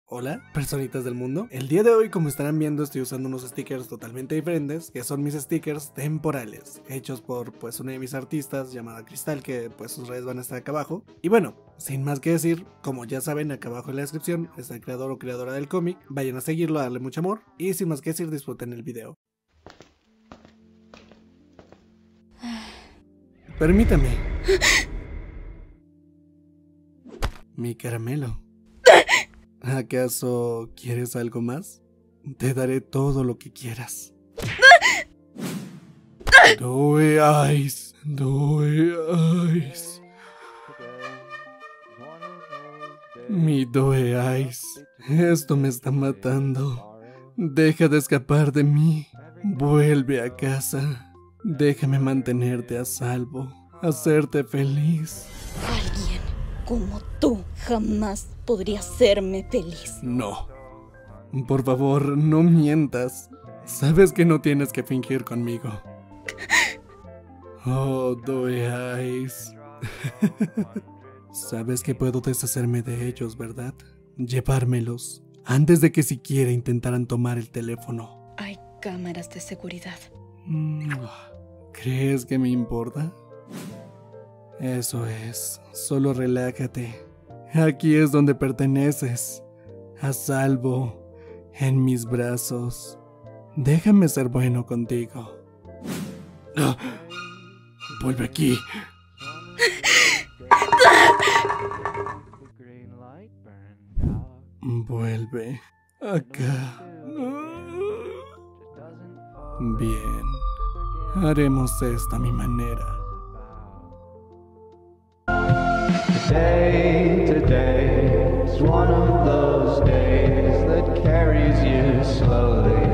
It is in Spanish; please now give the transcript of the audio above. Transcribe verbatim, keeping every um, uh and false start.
Hola, personitas del mundo. El día de hoy, como estarán viendo, estoy usando unos stickers totalmente diferentes, que son mis stickers temporales, hechos por pues una de mis artistas llamada Cristal, que pues sus redes van a estar acá abajo. Y bueno, sin más que decir, como ya saben, acá abajo en la descripción está el creador o creadora del cómic, vayan a seguirlo, a darle mucho amor, y sin más que decir, disfruten el video. Permítame. Mi caramelo. ¿Acaso quieres algo más? Te daré todo lo que quieras. Doe Ice, Doe Ice. Mi Doe Ice, esto me está matando. Deja de escapar de mí. Vuelve a casa. Déjame mantenerte a salvo, hacerte feliz. Alguien como tú jamás podría hacerme feliz. No. Por favor, no mientas. Sabes que no tienes que fingir conmigo. Oh, Doe Ice. Sabes que puedo deshacerme de ellos, ¿verdad? Llevármelos antes de que siquiera intentaran tomar el teléfono. Hay cámaras de seguridad. ¿Crees que me importa? Eso es, solo relájate. Aquí es donde perteneces, a salvo, en mis brazos. Déjame ser bueno contigo. ¡Ah! Vuelve aquí. Vuelve acá. Bien, haremos esto a mi manera. Today, today is one of those days that carries you slowly